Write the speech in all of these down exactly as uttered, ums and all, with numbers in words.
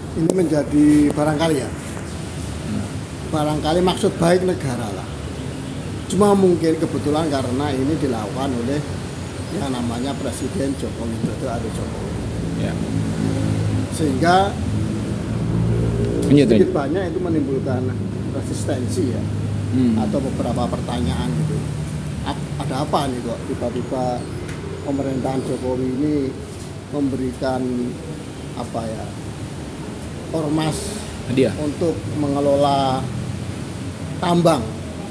ini menjadi barangkali ya, barangkali maksud baik negara lah. Cuma mungkin kebetulan karena ini dilakukan oleh yang namanya Presiden Joko Widodo atau Jokowi, Ya. sehingga Lanjut, sedikit lanjut. banyak itu menimbulkan resistensi ya, Hmm. atau beberapa pertanyaan gitu. A- Ada apa nih kok tiba-tiba pemerintahan Jokowi ini memberikan apa ya, ormas Hadiah. untuk mengelola tambang,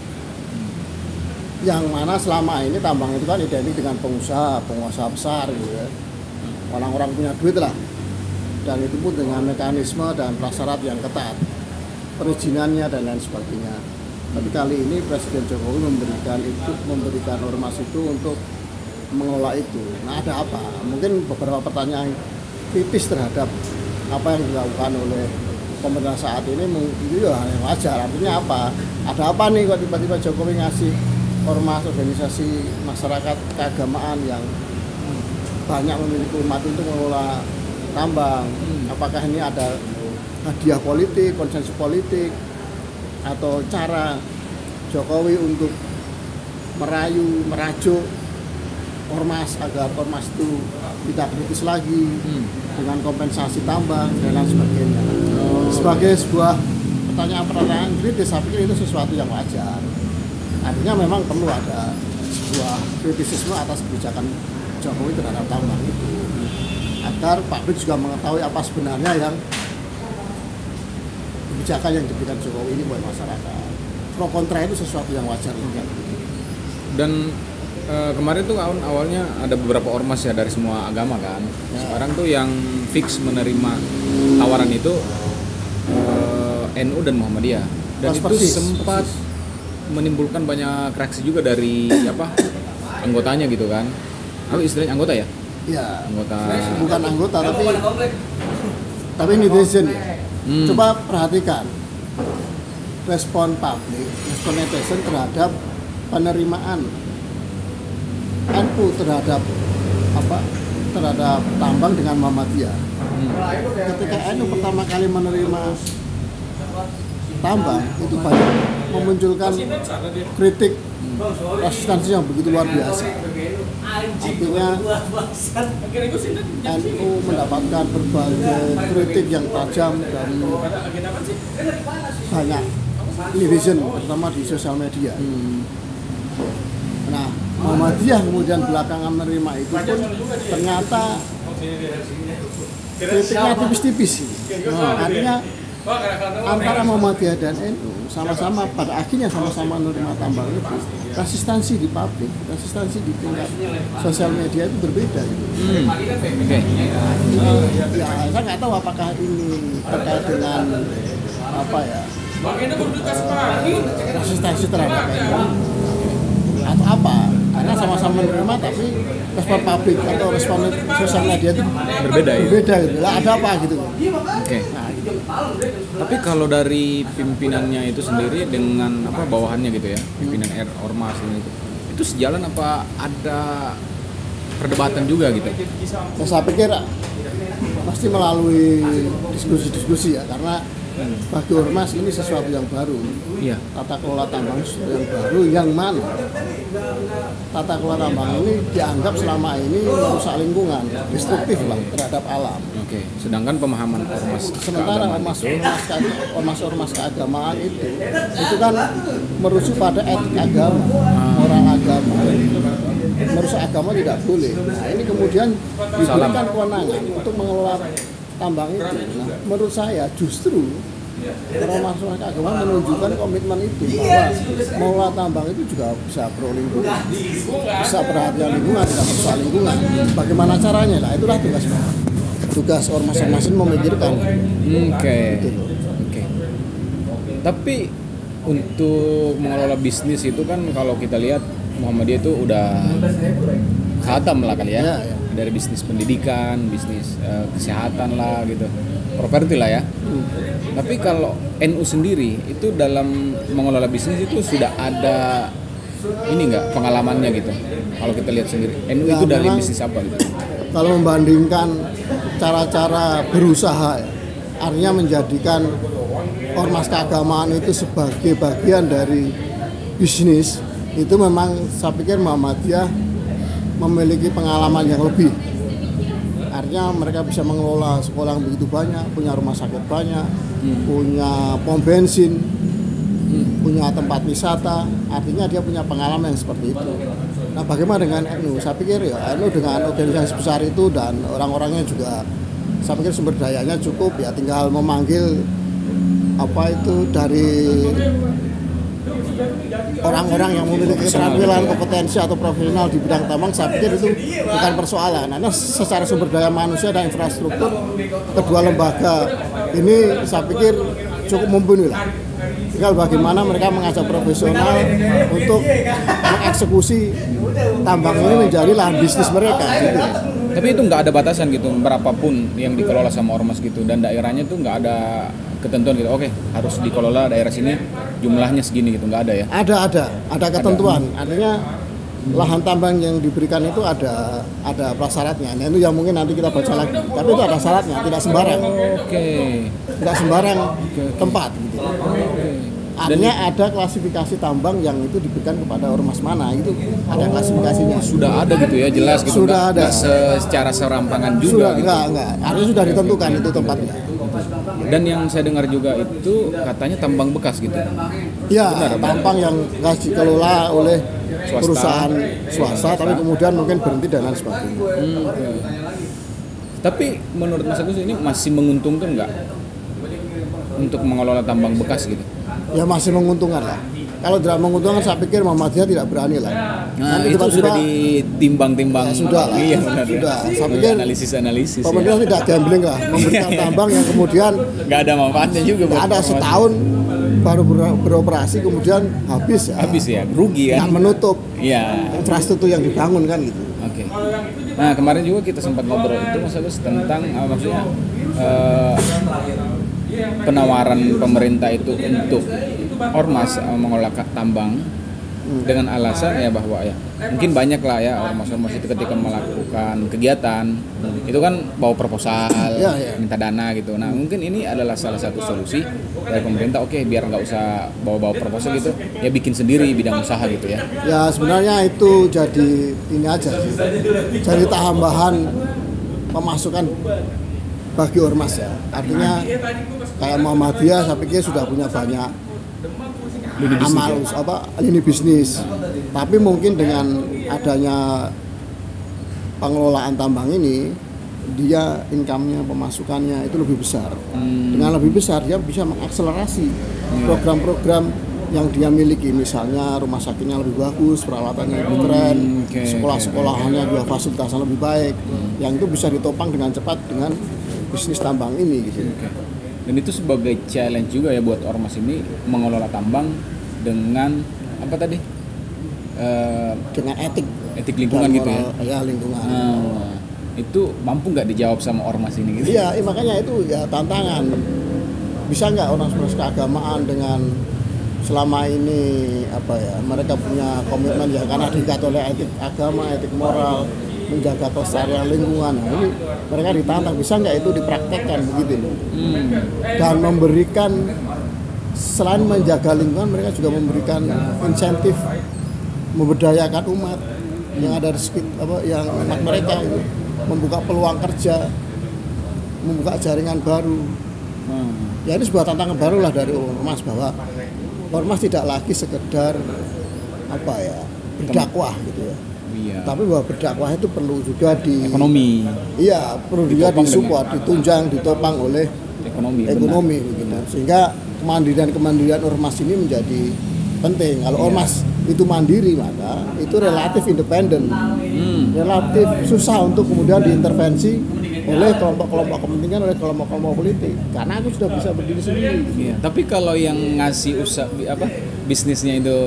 yang mana selama ini tambang itu kan identik dengan pengusaha, pengusaha besar gitu ya, orang-orang punya duit lah, dan itu pun dengan mekanisme dan prasyarat yang ketat, perizinannya dan lain sebagainya. Tapi kali ini Presiden Jokowi memberikan itu, memberikan ormas itu untuk mengelola itu. Nah, ada apa? Mungkin beberapa pertanyaan kritis terhadap apa yang dilakukan oleh pemerintah saat ini, itu ya hal yang wajar. Artinya apa? Ada apa nih kok tiba-tiba Jokowi ngasih ormas, organisasi masyarakat keagamaan yang banyak memiliki umat untuk mengelola tambang? Apakah ini ada hadiah politik, konsensus politik, atau cara Jokowi untuk merayu, merajuk ormas agar ormas itu tidak kritis lagi Hmm. dengan kompensasi tambang dan lain sebagainya? Sebagai sebuah pertanyaan-pertanyaan kritis, saya pikir itu sesuatu yang wajar. Artinya memang perlu ada sebuah kritisisme atas kebijakan Jokowi terhadap tambang itu, agar publik juga mengetahui apa sebenarnya yang kebijakan yang diberikan Jokowi ini buat masyarakat. Pro kontra itu sesuatu yang wajar juga. Dan eh, kemarin tuh awal awalnya ada beberapa ormas ya dari semua agama kan. Ya. Sekarang tuh yang fix menerima tawaran itu eh, N U dan Muhammadiyah. Dan Pas itu persis, sempat persis. menimbulkan banyak reaksi juga dari apa anggotanya gitu kan. Apa istilahnya anggota ya? Ya, Anggota. bukan anggota tapi tapi netizen ya. Hmm. Coba perhatikan respon publik, respon netizen terhadap penerimaan N U terhadap apa terhadap tambang dengan Muhammadiyah. Hmm. Ketika N U pertama kali menerima tambang, itu banyak memunculkan kritik, resistensi yang begitu luar biasa. Artinya N U mendapatkan berbagai kritik yang tajam dari banyak netizen, terutama di sosial media. Hmm. Nah, Muhammadiyah kemudian belakangan menerima itu pun ternyata kritiknya tipis-tipis sih. Artinya antara Muhammadiyah dan N U sama-sama pada akhirnya sama-sama menerima tambang itu, resistensi di publik, resistensi di tingkat sosial media itu berbeda gitu. Hmm. Oke. Ya, saya nggak tahu apakah ini terkait dengan apa ya, eh, resistensi terhadap N U atau apa, karena sama-sama menerima tapi respon publik atau respon sosial media itu Berbeda ya. berbeda gitu. Lah, ada apa gitu. Oke. Nah, gitu. Tapi kalau dari pimpinannya itu sendiri dengan apa bawahannya gitu ya, pimpinan R Ormas ini itu, itu sejalan apa ada perdebatan juga gitu? Nah, saya pikir pasti melalui diskusi-diskusi ya, karena bagi ormas ini sesuatu yang baru. Iya. Tata kelola tambang sesuatu yang baru, yang mana tata kelola tambang ini dianggap selama ini merusak lingkungan, destruktif lah terhadap alam. Oke. Sedangkan pemahaman ormas Sementara keagamaan ormas itu, ormas keag- ormas ormas keagamaan itu itu kan merujuk pada etik agama, moral agama. Merusak agama tidak boleh. Nah, ini kemudian diberikan kewenangan untuk mengelola tambang itu. Nah, menurut saya justru ormas ormas keagamaan menunjukkan komitmen itu, bahwa mengelola tambang itu juga bisa pro lingkungan, bisa perhatian lingkungan, tidak merusak lingkungan. Bagaimana caranya? Nah, itulah tugas tugas ormas-ormas ini memikirkan. oke. Gitu loh. Oke. Tapi untuk mengelola bisnis itu kan kalau kita lihat Muhammadiyah itu udah khatam lah kali ya. Ya, ya. Dari bisnis pendidikan, bisnis eh, kesehatan lah gitu, properti lah ya. Hmm. Tapi kalau N U sendiri itu dalam mengelola bisnis itu sudah ada ini enggak pengalamannya gitu. Kalau kita lihat sendiri, N U Ya, itu dari memang bisnis apa gitu? Kalau membandingkan cara-cara berusaha ya, artinya menjadikan ormas keagamaan itu sebagai bagian dari bisnis, itu memang saya pikir Muhammadiyah memiliki pengalaman yang lebih. Artinya mereka bisa mengelola sekolah yang begitu banyak, punya rumah sakit banyak, hmm. punya pom bensin, hmm. punya tempat wisata. Artinya dia punya pengalaman yang seperti itu. Nah, bagaimana dengan N U? Saya pikir ya N U dengan organisasi besar itu dan orang-orangnya juga, saya pikir sumber dayanya cukup, ya tinggal memanggil apa itu dari orang-orang yang memiliki keterampilan, kompetensi atau profesional di bidang tambang. Saya pikir itu bukan persoalan. Karena secara sumber daya manusia dan infrastruktur kedua lembaga ini saya pikir cukup mumpuni lah. Tinggal bagaimana mereka mengajak profesional untuk mengeksekusi tambang ini menjadi lahan bisnis mereka gitu. Tapi itu nggak ada batasan gitu, berapapun yang dikelola sama ormas gitu, dan daerahnya tuh nggak ada ketentuan gitu, oke harus dikelola daerah sini jumlahnya segini gitu, nggak ada ya? Ada, ada, ada ketentuan. Ada. Artinya lahan tambang yang diberikan itu ada ada prasyaratnya. Nah, itu yang mungkin nanti kita baca lagi. Tapi itu ada syaratnya, tidak sembarang. Oke. Okay. Tidak sembarang okay, okay. tempat gitu. Okay. Artinya ada klasifikasi tambang yang itu diberikan kepada ormas mana, itu ada klasifikasinya. Sudah ada gitu ya, jelas gitu. Sudah enggak, ada. Enggak secara serampangan juga sudah, gitu. Enggak, enggak. Artinya sudah ditentukan itu tempatnya. Dan yang saya dengar juga itu katanya tambang bekas gitu. Iya, tambang yang nggak dikelola oleh swasta. Perusahaan swasta, tapi kemudian mungkin berhenti dan lain sebagainya. Hmm, okay. Tapi menurut Mas Agus ini masih menguntungkan nggak untuk mengelola tambang bekas gitu? Ya masih menguntungkan lah. Kalau tidak menguntungkan, saya pikir Muhammadiyah tidak berani lah. Nah, nanti itu sudah ditimbang-timbang. Ya, sudah lah. Iya benar. Sudah. Ya. Saya pikir analisis-analisis. Pemerintah ya. Tidak gambling lah, memberikan tambang yang kemudian nggak ada manfaatnya juga. Nggak ada, setahun baru ber- beroperasi kemudian habis ya. Habis ya, rugi kan. Yang menutup. Iya. Infrastruktur yang dibangun kan gitu. Oke. Okay. Nah kemarin juga kita sempat ngobrol itu Mas Agus tentang uh, maksudnya uh, penawaran pemerintah itu untuk ormas uh, mengolah tambang hmm. dengan alasan ya bahwa ya mungkin banyak lah ya ormas-ormas itu ketika melakukan kegiatan hmm. itu kan bawa proposal ya, ya. minta dana gitu. Nah mungkin ini adalah salah satu solusi dari pemerintah. Oke, biar nggak usah bawa-bawa proposal gitu, ya bikin sendiri bidang usaha gitu ya. Ya sebenarnya itu jadi ini aja sih, jadi tambahan pemasukan bagi ormas ya. Artinya kayak Muhammadiyah saya pikir sudah punya banyak lini amal bisnis, apa lini bisnis. Tapi mungkin dengan adanya pengelolaan tambang ini, dia income-nya, pemasukannya itu lebih besar. Hmm. Dengan lebih besar dia bisa mengakselerasi hmm. program-program yang dia miliki, misalnya rumah sakitnya lebih bagus, peralatannya lebih keren, hmm, okay, sekolah-sekolahannya juga fasilitasnya lebih baik, hmm. yang itu bisa ditopang dengan cepat dengan bisnis tambang ini gitu. Okay. Dan itu sebagai challenge juga ya buat ormas ini mengelola tambang dengan apa tadi? Uh, dengan etik, etik lingkungan gitu ya. Ya lingkungan. Nah, itu mampu nggak dijawab sama ormas ini gitu? Iya, makanya itu ya tantangan. Bisa nggak ormas-ormas keagamaan dengan selama ini apa ya mereka punya komitmen ya karena diikat oleh etik agama, etik moral, menjaga kelestarian lingkungan. Nah, ini mereka ditantang, bisa nggak itu dipraktekkan begitu loh. Hmm. Dan memberikan selain menjaga lingkungan, mereka juga memberikan insentif memberdayakan umat hmm. yang ada di sekitar apa yang umat mereka itu, membuka peluang kerja, membuka jaringan baru. Hmm. Ya ini sebuah tantangan baru lah dari ormas bahwa ormas tidak lagi sekedar apa ya berdakwah gitu ya. Iya. Tapi bahwa berdakwah itu perlu juga di ekonomi. Iya, perlu juga disupport, dengan... ditunjang, ditopang oleh ekonomi. Ekonomi begitu. Sehingga kemandirian-kemandirian ormas ini menjadi penting. Kalau iya. ormas itu mandiri maka itu relatif independen. Hmm. Relatif susah untuk kemudian diintervensi oleh kelompok-kelompok kepentingan, oleh kelompok-kelompok politik. Karena aku sudah bisa berdiri sendiri. Iya. Tapi kalau yang ngasih usaha apa bisnisnya itu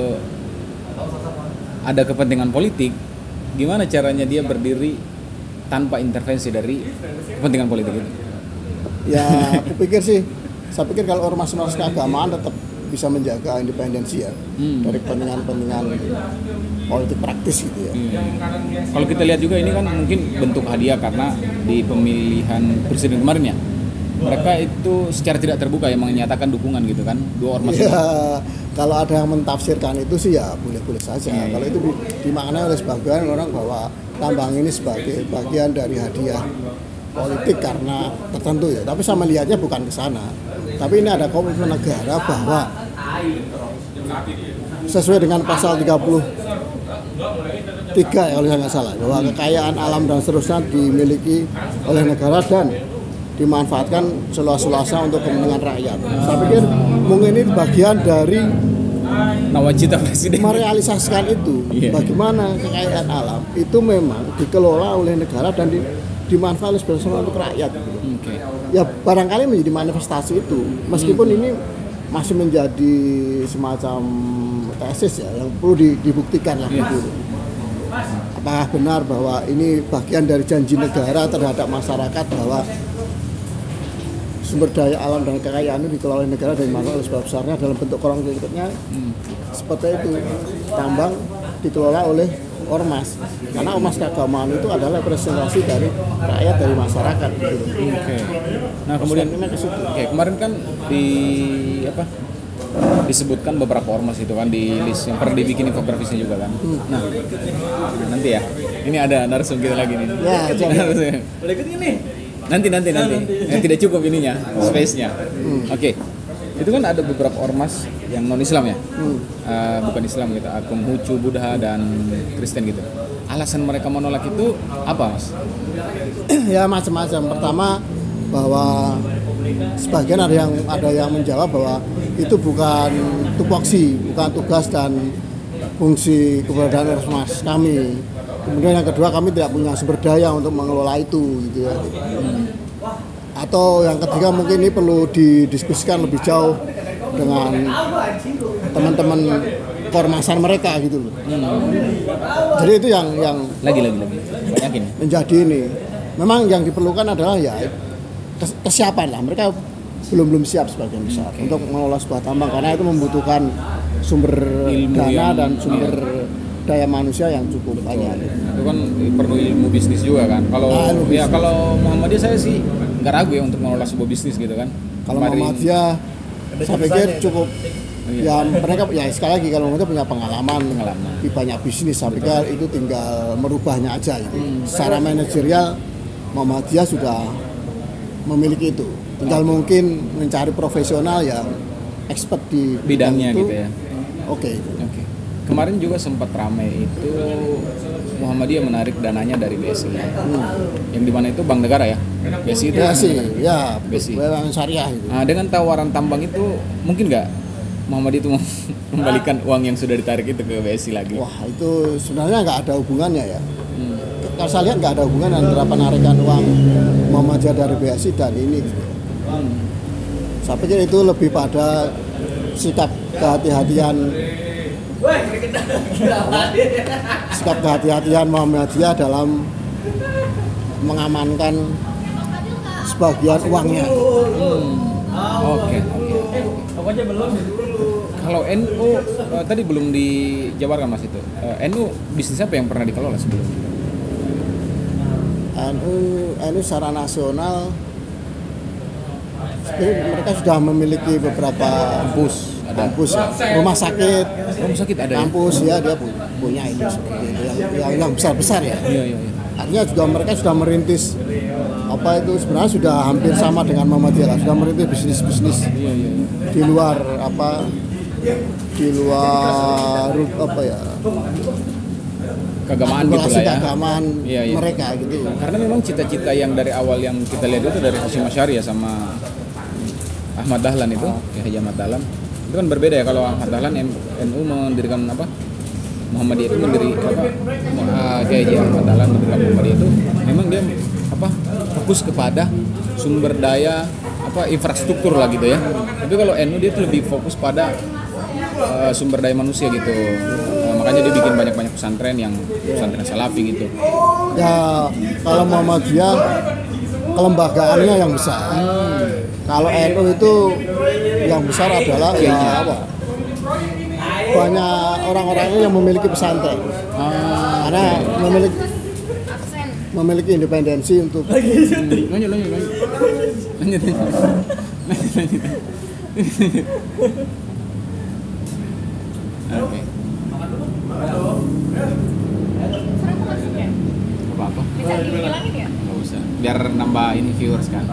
ada kepentingan politik, gimana caranya dia berdiri tanpa intervensi dari kepentingan politik itu? Ya, aku pikir sih, saya pikir kalau ormas-ormas keagamaan tetap bisa menjaga independensi ya hmm. dari kepentingan-kepentingan politik praktis gitu ya. Hmm. Kalau kita lihat juga ini kan mungkin bentuk hadiah karena di pemilihan presiden kemarin ya, mereka itu secara tidak terbuka yang menyatakan dukungan gitu kan, dua ormas ya, itu. Kalau ada yang mentafsirkan itu sih ya boleh-boleh saja. Ya, kalau ya. Itu dimaknai oleh sebagian orang bahwa tambang ini sebagai bagian dari hadiah politik karena tertentu ya. Tapi saya melihatnya bukan ke sana. Tapi ini ada komitmen negara bahwa sesuai dengan pasal tiga puluh tiga ya kalau saya nggak salah, bahwa kekayaan alam dan seterusnya dimiliki oleh negara dan dimanfaatkan seluas-luasnya untuk kepentingan rakyat. Saya pikir mungkin ini bagian dari nawacita presiden merealisasikan itu. Yeah. Bagaimana kekayaan alam itu memang dikelola oleh negara dan di, dimanfaatkan bersama untuk rakyat. Okay. Ya barangkali menjadi manifestasi itu, meskipun hmm. ini masih menjadi semacam tesis ya yang perlu dibuktikan lah yeah. dulu. Apakah benar bahwa ini bagian dari janji negara terhadap masyarakat bahwa sumber daya alam dan kekayaan itu dikelola oleh negara dan dimanfaatkan oleh sebab besarnya dalam bentuk konkretnya hmm. seperti itu. Tambang dikelola oleh ormas karena ormas keagamaan itu adalah representasi dari rakyat, dari masyarakat gitu. Oke. Okay. Nah kemudian okay, kemarin kan di apa disebutkan beberapa ormas itu kan di list yang pernah dibikin infografisnya juga kan. Hmm. Nah nanti ya ini ada narasum kita lagi nih. Ya coba. Boleh ikut ini. Nanti nanti nanti. Ya, tidak cukup ininya, space-nya. Hmm. Oke. Okay. Itu kan ada beberapa ormas yang non Islam ya. Hmm. Uh, bukan Islam gitu, Konghucu, Buddha dan Kristen gitu. Alasan mereka menolak itu apa, Mas? Ya macam-macam. Pertama bahwa sebagian ada yang ada yang menjawab bahwa itu bukan tupoksi, bukan tugas dan fungsi keberadaan ormas kami. Kemudian yang kedua kami tidak punya sumber daya untuk mengelola itu gitu ya. Hmm. Atau yang ketiga mungkin ini perlu didiskusikan lebih jauh dengan teman-teman keormasan mereka gitu loh. Hmm. Jadi itu yang yang lagi lagi lagi banyakin menjadi ini. Memang yang diperlukan adalah ya kesiapan lah. Mereka belum belum siap sebagian besar okay. untuk mengelola sebuah tambang karena itu membutuhkan sumber ilmu dana yang, dan sumber iya. daya manusia yang cukup Betul. banyak. Itu kan perlu ilmu bisnis juga kan. Kalau nah, ya kalau Muhammadiyah saya sih nggak ragu ya untuk mengelola sebuah bisnis gitu kan. Kalau Muhammadiyah saya pikir cukup ya mereka ya sekali lagi kalau mereka punya pengalaman, pengalaman. di banyak bisnis saya pikir itu tinggal merubahnya aja gitu. Hmm. Secara manajerial Muhammadiyah sudah memiliki itu. Tinggal mungkin mencari profesional yang expert di bidangnya itu. Gitu ya. Oke. Okay. Oke. Okay. Kemarin juga sempat ramai itu Muhammadiyah menarik dananya dari B S I. Hmm. Yang dimana itu bank negara ya. B S I itu B S I, ya, B S I. Bank syariah itu. Nah, dengan tawaran tambang itu mungkin nggak Muhammadiyah itu membalikan uang yang sudah ditarik itu ke B S I lagi? Wah, itu sebenarnya nggak ada hubungannya ya. Hmm. Kalau saya lihat nggak ada hubungan antara penarikan uang Muhammadiyah dari B S I dan ini. Hmm. Saya pikir itu lebih pada sikap kehati-hatian sikap kehati-hatian Muhammadiyah dalam mengamankan sebagian uangnya. Hmm. Oke. Pokoknya belum. Kalau N U uh, tadi belum dijabarkan Mas itu. Uh, N U bisnis apa yang pernah dikelola sebelumnya? N U N U secara nasional mereka sudah memiliki beberapa kampus, ada kampus, rumah sakit, rumah sakit ada kampus ya, ya dia punya itu seperti itu yang yang, yang besar-besar ya. Iya, iya, iya. Artinya juga mereka sudah merintis apa itu sebenarnya sudah hampir sama dengan Muhammadiyah lah, sudah merintis bisnis-bisnis iya, iya, iya. di luar apa di luar apa ya keagamaan gitu lah ya. Keagamaan iya, iya. mereka gitu. Karena memang cita-cita yang dari awal yang kita lihat itu dari Hasyim Asy'ari ya sama Ahmad Dahlan itu, oh. ya Haji Ahmad Dahlan. Itu kan berbeda ya kalau Ahmad Dahlan N U mendirikan apa? Muhammadiyah itu mendiri apa? Haji Ahmad Dahlan mendirikan Muhammadiyah itu memang dia apa? Fokus kepada sumber daya apa infrastruktur lah gitu ya. Tapi kalau N U dia tuh lebih fokus pada uh, sumber daya manusia gitu. Uh, makanya dia bikin banyak-banyak pesantren yang pesantren salafi gitu. Ya kalau Muhammadiyah kelembagaannya yang besar. Hmm. Kalau N U itu yang besar adalah ya apa? Banyak orang-orangnya yang memiliki pesantren. Ah, karena memiliki memiliki independensi untuk lanjut lanjut lanjut lanjut lanjut lanjut oke apa apa Bisa dihilangin ya? nggak usah biar nambah ini viewers kan.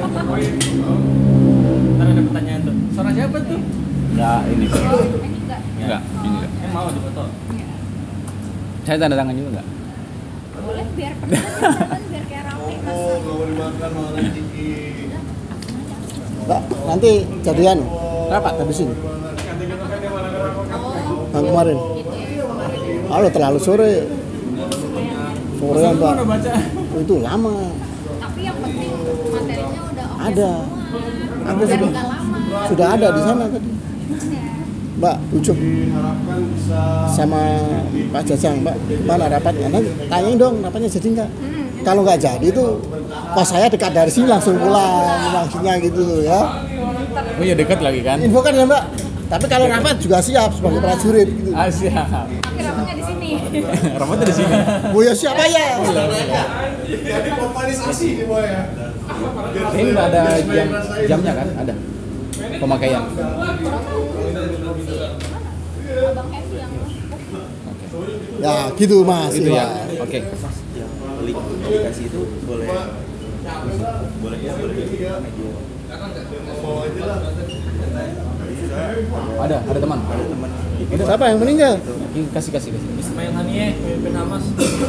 Ntar ada pertanyaan tuh. Suara siapa tuh? Nggak ini Ini enggak. nggak ini nggak Yang mau difoto? Iya. saya tanda tangan juga nggak Boleh biar perkenalan biar kayak rame masa. Mbak, nanti jadian rapat habis ini. Oh, Yang kemarin. gitu ya kemarin. Halo, terlalu sore. Sore ya, Mbak. Udah baca. Oh, itu lama. Tapi yang penting materinya udah oke Ada. semua. Aku Dan sudah nggak lama. sudah ada di sana tadi. Iya. Mbak, ucup sama Pak Jajang, Mbak, mana rapatnya? Nanti tanyain dong, rapatnya jadi nggak? Hmm. Kalau nggak jadi itu, pas saya dekat dari sini langsung pulang, maksudnya gitu loh ya. oh iya dekat lagi kan Infokan ya, Mbak. Tapi kalau rapat juga siap sebagai prajurit gitu. ah siap Tapi rapatnya di sini. rambutnya di sini Oh ya siapa ya? Jadi pemanisasi nih boy ya. ini udah ada jam jamnya kan ada pemakaian Abang Hendy yang oke Ya gitu Mas. itu ya Iwan. oke Link aplikasi itu boleh boleh ya boleh ada ada teman ada teman Siapa yang meninggal? Ini kasih kasih kasih Ismail Hanieh, pemimpin Hamas.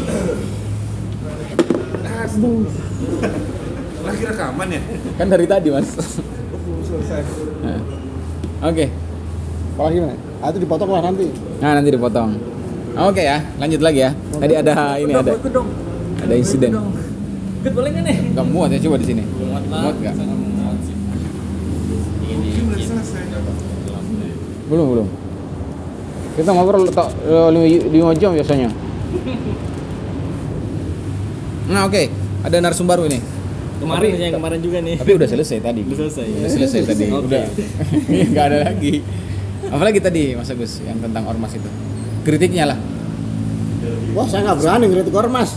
Lagi rekaman ya? kan dari tadi mas Selesai. Nah. oke Kalau gimana? Ah, itu dipotong lah nanti. nah nanti dipotong oke ya lanjut lagi ya tadi ada ini ada Ikut dong. ada insiden Ikut boleh nggak nih? nggak muat ya coba di sini Muat lah. muat nggak Sangat muat sih. Ini Udah selesai. belum belum kita ngobrol tak eh, lima, lima jam biasanya nah oke ada narsum baru ini kemarin yang kemarin juga nih. tapi udah selesai tadi Udah selesai, ya? udah selesai tadi Oke. udah nggak ada lagi apalagi tadi Mas Agus yang tentang ormas itu kritiknya lah Wah, saya nggak berani ngeritik ormas.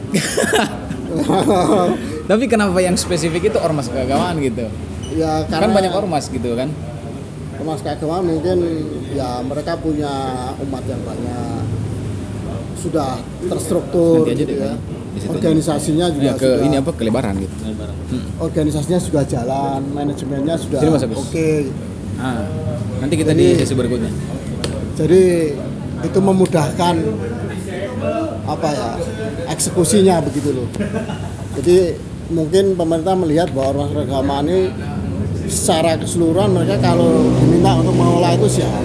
tapi kenapa yang spesifik itu ormas keagamaan gitu Ya karena kan banyak ormas gitu kan ormas keagamaan mungkin ya mereka punya umat yang banyak, sudah terstruktur Nanti aja gitu deh, ya. di situ. Organisasinya juga ya, ke sudah, ini apa kelebaran gitu organisasinya sudah jalan, manajemennya sudah Sini, Mas Agus. oke. ah, nanti kita Jadi- di sesi berikutnya Jadi itu memudahkan apa ya eksekusinya begitu loh. Jadi mungkin pemerintah melihat bahwa ormas keagamaan ini secara keseluruhan mereka kalau diminta untuk mengelola itu siap.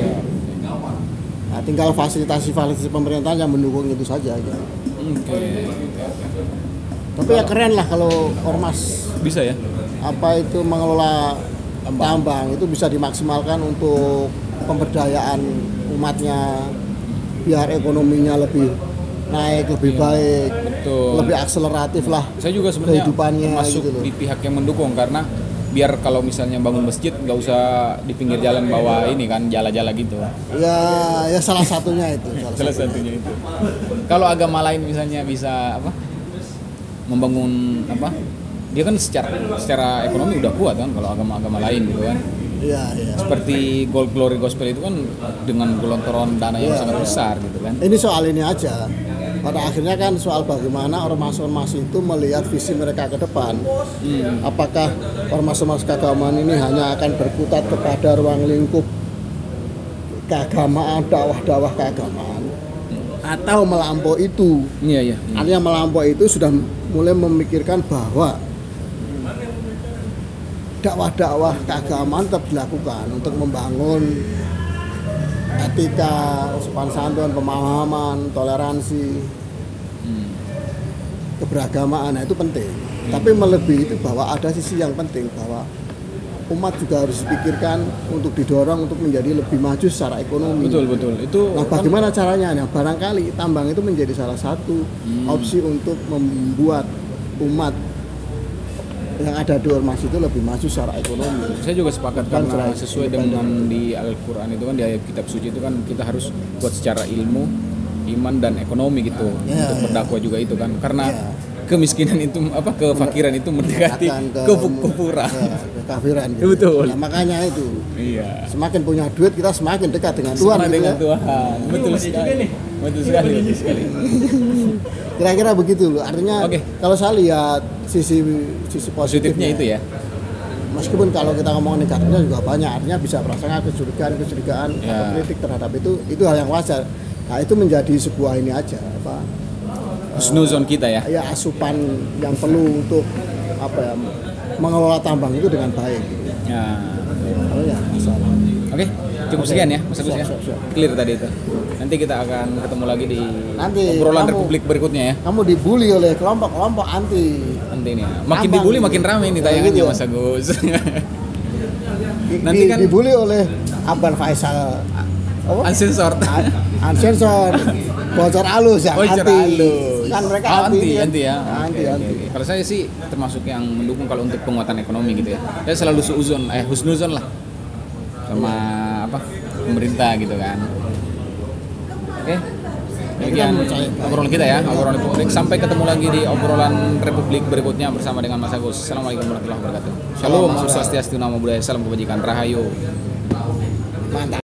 Nah, tinggal fasilitasi-fasilitasi pemerintah yang mendukung itu saja. Gitu. oke Tapi ya keren lah kalau ormas bisa ya apa itu mengelola tambang itu bisa dimaksimalkan untuk pemberdayaan umatnya biar ekonominya lebih naik lebih baik, betul lebih akseleratif lah saya juga sebenarnya kehidupannya masuk gitu loh. di pihak yang mendukung karena biar kalau misalnya bangun masjid nggak usah di pinggir jalan bawa ini kan jala-jala gitu Ya, ya salah satunya itu. Salah, salah satunya. satunya itu kalau agama lain misalnya bisa apa membangun apa dia kan secara secara ekonomi udah kuat kan kalau agama-agama lain gitu kan Iya, iya. seperti Gold Glory Gospel itu kan dengan gelontoran dana yang Iya, sangat iya. besar gitu kan Ini soal ini aja. Pada akhirnya kan soal bagaimana ormas-ormas itu melihat visi mereka ke depan. Hmm. Apakah ormas-ormas keagamaan ini hanya akan berkutat kepada ruang lingkup keagamaan, dakwah-dakwah keagamaan, atau melampaui itu? iya iya Artinya melampaui itu sudah mulai memikirkan bahwa dakwah-dakwah keagamaan tetap dilakukan untuk membangun etika, sopan santun, pemahaman, toleransi, Hmm. keberagamaan. Nah, itu penting. Tapi melebihi itu bahwa ada sisi yang penting bahwa umat juga harus dipikirkan untuk didorong untuk menjadi lebih maju secara ekonomi. betul betul itu Nah, kan bagaimana caranya? Nah, barangkali tambang itu menjadi salah satu Hmm. opsi untuk membuat umat yang ada di ormas itu lebih maju secara ekonomi. saya juga sepakat Kan karena selain sesuai independen. dengan di Al-Quran itu kan di ayat kitab suci itu kan kita harus buat secara ilmu iman dan ekonomi gitu Ya, untuk ya. berdakwah juga itu kan karena Ya. kemiskinan itu apa kefakiran itu mendekati Akan ke- kekufuran. Ya, kekafiran gitu. Betul. Nah, makanya itu Iya. semakin punya duit kita semakin dekat dengan Tuhan Sama gitu dengan ya. Tuhan. Betul masih sekali. juga nih. Betul sekali. Betul sekali. Kira-kira begitu loh. Artinya Oke. kalau saya lihat sisi sisi positifnya, Positifnya itu ya. Meskipun kalau kita ngomong negatifnya juga banyak, artinya bisa merasakan kecurigaan-kecurigaan Ya. atau kritik terhadap itu, itu hal yang wajar. Nah itu menjadi sebuah ini aja, apa? Husnuzon kita ya. Ya asupan yang perlu untuk apa ya mengelola tambang itu dengan baik. Ya. Oh ya masalah. Oke, cukup Oke. sekian ya Mas Agus ya. Siap, siap, siap. Clear tadi itu. Nanti kita akan ketemu lagi di Nanti obrolan kamu- Republik berikutnya ya. Kamu dibully oleh kelompok-kelompok anti. Nanti nih. Makin Tambang dibully gitu. makin rame nih Oh, tayangannya gitu ya? Mas Agus. Di- Nanti di- kan- dibully oleh Abang Faisal. Apa? Uncensored. Unsensor, bocor halus ya, Bocor anti. halus. Kan mereka Oh, anti, anti, kan? anti ya. Anti, Oke, anti. oke, oke. Kalau saya sih termasuk yang mendukung kalau untuk penguatan ekonomi gitu ya. Saya selalu suuzon, eh husnuzon lah sama apa pemerintah gitu kan. Oke. Demikian obrolan kita ya, obrolan Republik. Sampai ketemu lagi di obrolan Republik berikutnya bersama dengan Mas Agus. Assalamualaikum warahmatullahi wabarakatuh. Shalom, Swastiastu, Namo Buddhaya, salam kebajikan, Rahayu. Mantap.